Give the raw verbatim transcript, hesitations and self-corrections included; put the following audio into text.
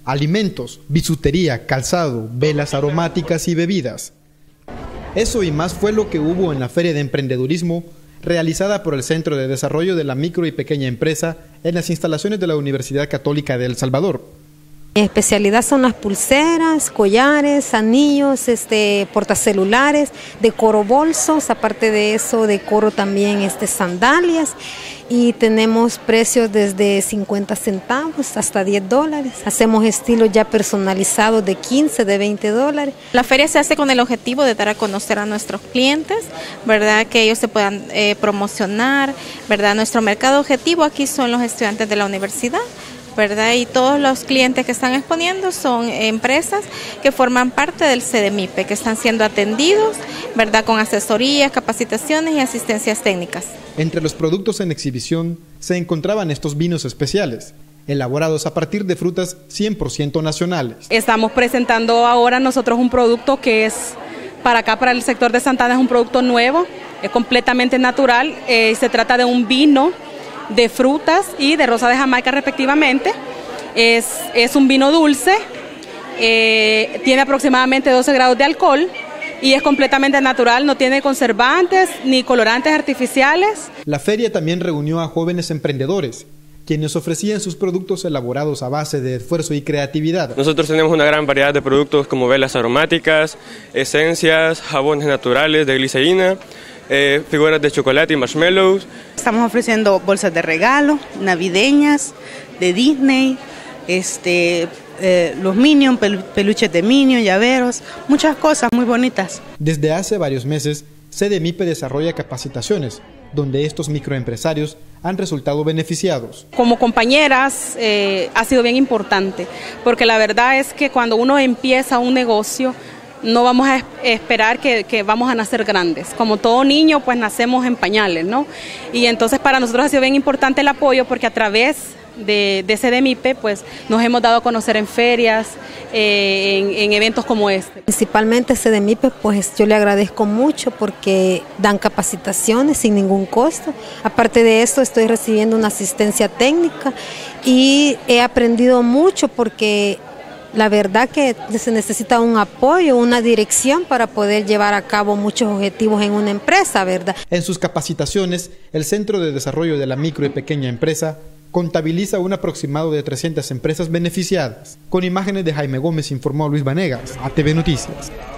alimentos, bisutería, calzado, velas aromáticas y bebidas. Eso y más fue lo que hubo en la Feria de Emprendedurismo realizada por el Centro de Desarrollo de la Micro y Pequeña Empresa en las instalaciones de la Universidad Católica de El Salvador. Mi especialidad son las pulseras, collares, anillos, este, portacelulares, decoro bolsos, aparte de eso decoro también este, sandalias y tenemos precios desde cincuenta centavos hasta diez dólares. Hacemos estilos ya personalizados de quince, de veinte dólares. La feria se hace con el objetivo de dar a conocer a nuestros clientes, ¿verdad? Que ellos se puedan eh, promocionar, ¿verdad? Nuestro mercado objetivo aquí son los estudiantes de la universidad, ¿verdad? Y todos los clientes que están exponiendo son empresas que forman parte del CEDEMIPE, que están siendo atendidos, ¿verdad? Con asesorías, capacitaciones y asistencias técnicas. Entre los productos en exhibición se encontraban estos vinos especiales, elaborados a partir de frutas cien por ciento nacionales. Estamos presentando ahora nosotros un producto que es para acá, para el sector de Santa Ana, es un producto nuevo, es completamente natural, eh, se trata de un vino de frutas y de rosa de Jamaica respectivamente. Es, es un vino dulce, eh, tiene aproximadamente doce grados de alcohol y es completamente natural, no tiene conservantes ni colorantes artificiales. La feria también reunió a jóvenes emprendedores, quienes ofrecían sus productos elaborados a base de esfuerzo y creatividad. Nosotros tenemos una gran variedad de productos como velas aromáticas, esencias, jabones naturales de glicerina, Eh, figuras de chocolate y marshmallows. Estamos ofreciendo bolsas de regalo, navideñas, de Disney, este, eh, los Minions, pel peluches de Minions, llaveros, muchas cosas muy bonitas. Desde hace varios meses, CEDEMIPE desarrolla capacitaciones, donde estos microempresarios han resultado beneficiados. Como compañeras eh, ha sido bien importante, porque la verdad es que cuando uno empieza un negocio, no vamos a esperar que, que vamos a nacer grandes. Como todo niño, pues nacemos en pañales, ¿no? Y entonces para nosotros ha sido bien importante el apoyo porque a través de, de CEDEMIPE, pues nos hemos dado a conocer en ferias, eh, en, en eventos como este. Principalmente CEDEMIPE, pues yo le agradezco mucho porque dan capacitaciones sin ningún costo. Aparte de esto, estoy recibiendo una asistencia técnica y he aprendido mucho porque la verdad que se necesita un apoyo, una dirección para poder llevar a cabo muchos objetivos en una empresa, ¿verdad? En sus capacitaciones, el Centro de Desarrollo de la Micro y Pequeña Empresa contabiliza un aproximado de trescientas empresas beneficiadas. Con imágenes de Jaime Gómez informó Luis Vanegas, A T V Noticias.